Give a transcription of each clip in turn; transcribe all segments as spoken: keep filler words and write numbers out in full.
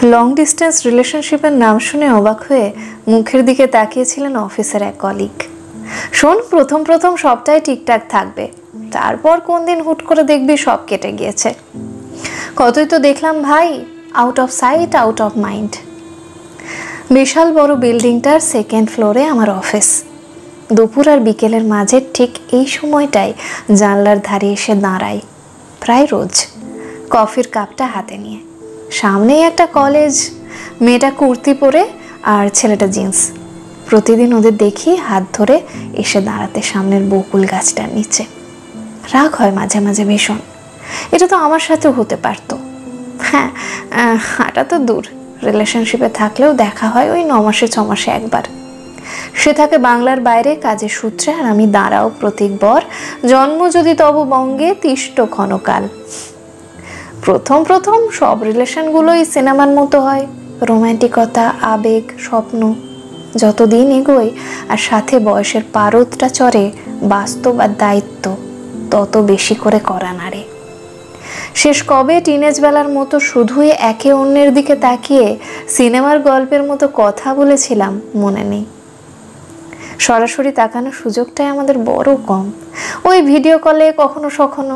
Long distance রিলেশনশিপের নাম শুনে অবাক হয়ে মুখের দিকে তাকিয়েছিলেন অফিসের এক কলিগ। শোন, প্রথম প্রথম সবটাই ঠিকঠাক থাকবে, তারপর কোন দিন হুট করে দেখবি সব কেটে গিয়েছে। কতই তো দেখলাম ভাই, out of sight out of mind. বিশাল বড় বিল্ডিংটার সেকেন্ড ফ্লোরে আমার অফিস। দুপুর আর বিকেলের মাঝে ঠিক এই সময়টায় জানলার ধারে এসে দাঁড়াই প্রায় রোজ, কফির কাপটা হাতে নিয়ে। সামনেই একটা কলেজ, মেয়েটা কুর্তি পরে আর ছেলেটা জিন্স। প্রতিদিন ওদের দেখি হাত ধরে এসে দাঁড়াতে সামনের বকুল গাছটার নিচে। রাগ হয় মাঝে মাঝে ভীষণ, এটা তো আমার সাথেও হতে পারতো। হ্যাঁ, হাঁটা তো দূর, রিলেশনশিপে থাকলেও দেখা হয় ওই ন মাসে ছ মাসে একবার। সে থাকে বাংলার বাইরে কাজের সূত্রে, আর আমি দাঁড়াও প্রতীক বর, জন্ম যদি তব বঙ্গে তিষ্ট ক্ষণকাল। প্রথম প্রথম সব রিলেশনগুলোই সিনেমার মতো হয়, রোম্যান্টিকতা, আবেগ, স্বপ্ন। যতদিন এগোয় আর সাথে বয়সের পারদটা চড়ে বাস্তব আর দায়িত্ব, তত বেশি করে করা নাড়ে। শেষ কবে টিনেজ বেলার মতো শুধুই একে অন্যের দিকে তাকিয়ে সিনেমার গল্পের মতো কথা বলেছিলাম মনে নেই। সরাসরি তাকানোর সুযোগটাই আমাদের বড় কম, ওই ভিডিও কলে কখনো সখনো।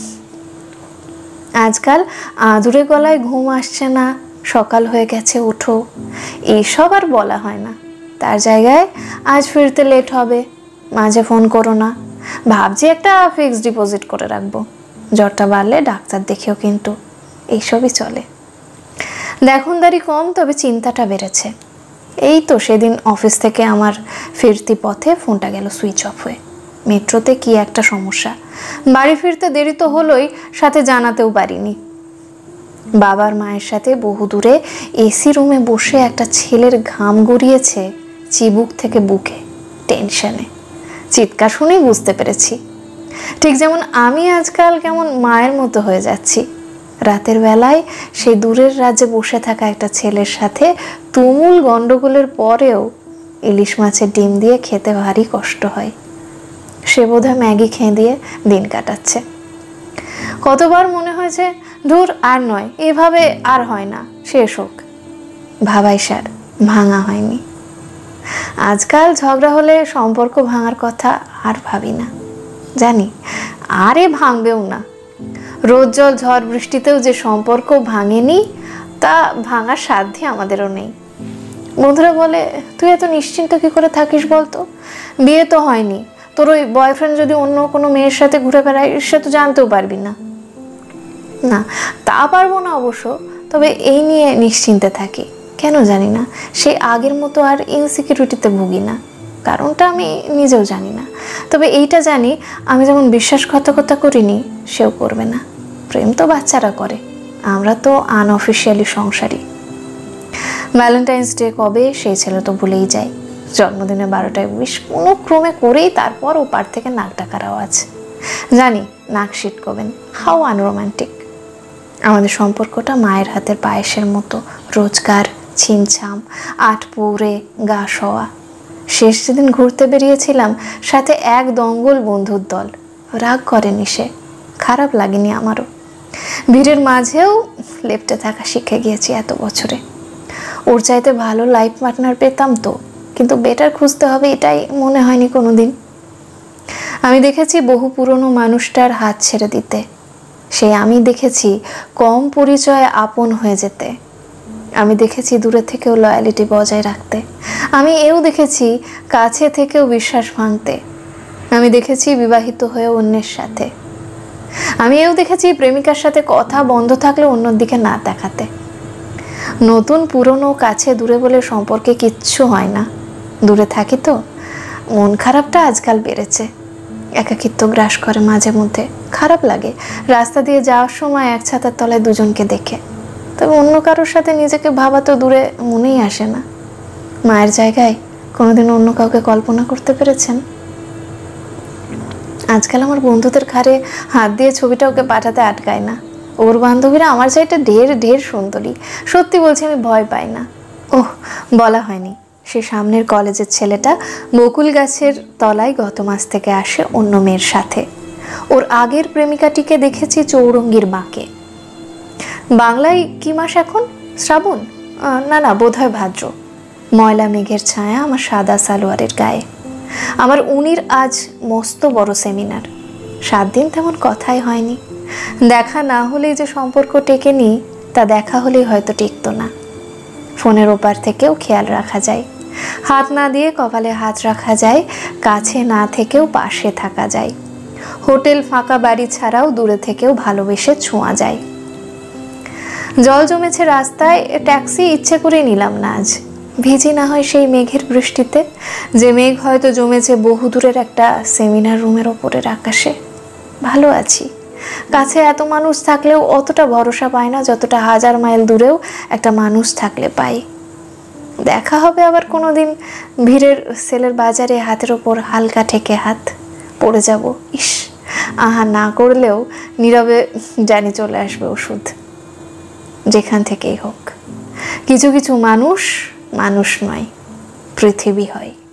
আজকাল আদুরে গলায় ঘুম আসছে না, সকাল হয়ে গেছে ওঠো, এইসব আর বলা হয় না। তার জায়গায় আজ ফিরতে লেট হবে, মাঝে ফোন করো না, ভাবছি একটা ফিক্সড ডিপোজিট করে রাখবো, জ্বরটা বাড়লে ডাক্তার দেখেও। কিন্তু এইসবই চলে। দেখনদারি কম, তবে চিন্তাটা বেড়েছে। এই তো সেদিন অফিস থেকে আমার ফিরতি পথে ফোনটা গেল সুইচ অফ হয়ে। মেট্রোতে কি একটা সমস্যা, বাড়ি ফিরতে দেরি তো হলোই, সাথে জানাতেও পারিনি। বাবার মায়ের সাথে বহু দূরে এসি রুমে বসে একটা ছেলের ঘাম গড়িয়েছে চিবুক থেকে বুকে, টেনশনে। চিৎকার শুনেই বুঝতে পেরেছি, ঠিক যেমন আমি আজকাল কেমন মায়ের মতো হয়ে যাচ্ছি। রাতের বেলায় সেই দূরের রাজ্যে বসে থাকা একটা ছেলের সাথে তুমুল গন্ডগোলের পরেও ইলিশ মাছের ডিম দিয়ে খেতে ভারী কষ্ট হয়। সে বোধহয় ম্যাগি খেয়ে দিয়ে দিন কাটাচ্ছে। কতবার মনে হয়েছে, ধুর আর নয়, এভাবে আর হয় না, শেষ হোক। ভাবাই সার, ভাঙা হয়নি। আজকাল ঝগড়া হলে সম্পর্ক ভাঙার কথা আর ভাবি না, জানি আরে ভাঙবেও না। রোদ জল ঝড় বৃষ্টিতেও যে সম্পর্ক ভাঙেনি, তা ভাঙার সাধ্য আমাদেরও নেই। বন্ধুরা বলে, তুই এত নিশ্চিন্ত কি করে থাকিস বলতো? বিয়ে তো হয়নি, তোর ওই বয়ফ্রেন্ড যদি অন্য কোনো মেয়ের সাথে ঘুরে বেড়ায়, সে তো জানতেও পারবি না। না, তা পারবো না অবশ্য, তবে এই নিয়ে নিশ্চিন্তে থাকি। কেন জানি না, সেই আগের মতো আর ইনসিকিউরিটিতে ভুগি না। কারণটা আমি নিজেও জানি না, তবে এইটা জানি, আমি যেমন বিশ্বাসঘাতকতা করিনি, সেও করবে না। প্রেম তো বাচ্চারা করে, আমরা তো আনঅফিসিয়ালি সংসারী। ভ্যালেন্টাইন্স ডে কবে সেই ছেলে তো ভুলেই যায়। জন্মদিনে বারোটায় উইশ কোনো ক্রমে করেই তারপর ও পার থেকে নাক ডাকার আওয়াজ। জানি নাক সিটকবেন, হাউ আনরোম্যান্টিক। আমাদের সম্পর্কটা মায়ের হাতের পায়েসের মতো, রোজকার, ছিমছাম, আট পৌরে গা শোয়া। শেষ যেদিন ঘুরতে বেরিয়েছিলাম, সাথে এক দঙ্গল বন্ধুর দল। রাগ করেনি সে, খারাপ লাগেনি আমারও। ভিড়ের মাঝেও লেপ্টে থাকা শিখে গিয়েছি এত বছরে। ওর চাইতে ভালো লাইফ পার্টনার পেতাম তো, কিন্তু বেটার খুঁজতে হবে এটাই মনে হয়নি কোনো দিন। আমি দেখেছি বহু পুরনো মানুষটার হাত ছেড়ে দিতে, সে আমি দেখেছি কম পরিচয়ে আপন হয়ে যেতে। আমি দেখেছি দূরে থেকেও লয়ালিটি বজায় রাখতে। আমি এও দেখেছি কাছে থেকেও বিশ্বাস ভাঙতে। আমি দেখেছি বিবাহিত হয়ে অন্যের সাথে। আমি এও দেখেছি প্রেমিকার সাথে কথা বন্ধ থাকলে অন্যর দিকে না দেখাতে। নতুন পুরনো কাছে দূরে বলে সম্পর্কে কিচ্ছু হয় না। দূরে থাকি তো, মন খারাপটা আজকাল বেড়েছে। একাকিত্ব গ্রাস করে মাঝে মধ্যে, খারাপ লাগে রাস্তা দিয়ে যাওয়ার সময় এক ছাতার তলায় দুজনকে দেখে। তবে অন্য কারোর সাথে নিজেকে ভাবা তো দূরে মনেই আসে না। মায়ের জায়গায় কোনোদিন অন্য কাউকে কল্পনা করতে পেরেছেন? আজকাল আমার বন্ধুদের ঘাড়ে হাত দিয়ে ছবিটা ওকে পাঠাতে আটকায় না। ওর বান্ধবীরা আমার চাইতে ঢের ঢের সুন্দরী। সত্যি বলছি, আমি ভয় পাই না। ওহ, বলা হয়নি, সে সামনের কলেজের ছেলেটা বকুল গাছের তলায় গত মাস থেকে আসে অন্য মেয়ের সাথে। ওর আগের প্রেমিকাটিকে দেখেছি চৌরঙ্গীর বাঁকে। বাংলায় কি মাস এখন? শ্রাবণ। না না, বোধহয় ভাদ্র। ময়লা মেঘের ছায়া আমার সাদা সালোয়ারের গায়ে। আমার উনির আজ মস্ত বড় সেমিনার। সাত দিন তেমন কথাই হয়নি। দেখা না হলেই যে সম্পর্ক টেকেনি, তা দেখা হলেই হয়তো টিকতো না। ফোনের ওপার থেকেও খেয়াল রাখা যায়, হাত না দিয়ে কপালে হাত রাখা যায়, কাছে না থেকেও পাশে থাকা যায়। হোটেল ফাঁকা বাড়ি ছাড়াও দূরে থেকেও ভালোবেসে ছোঁয়া যায়। জল জমেছে রাস্তায়, ট্যাক্সি ইচ্ছে করে নিলাম না আজ। ভিজি না হয় সেই মেঘের বৃষ্টিতে, যে মেঘ হয়তো জমেছে বহু দূরের একটা সেমিনার রুমের ওপরের আকাশে। ভালো আছি। কাছে এত মানুষ থাকলেও অতটা ভরসা পায় না যতটা হাজার মাইল দূরেও একটা মানুষ থাকলে পাই। দেখা হবে আবার কোনো দিন ভিড়ের সেলের বাজারে, হাতের ওপর হালকা ঠেকে হাত। পড়ে যাব, ইস, আহা না করলেও নীরবে জানি চলে আসবে ওষুধ, যেখান থেকেই হোক। কিছু কিছু মানুষ মানুষ নয়, পৃথিবী হয়।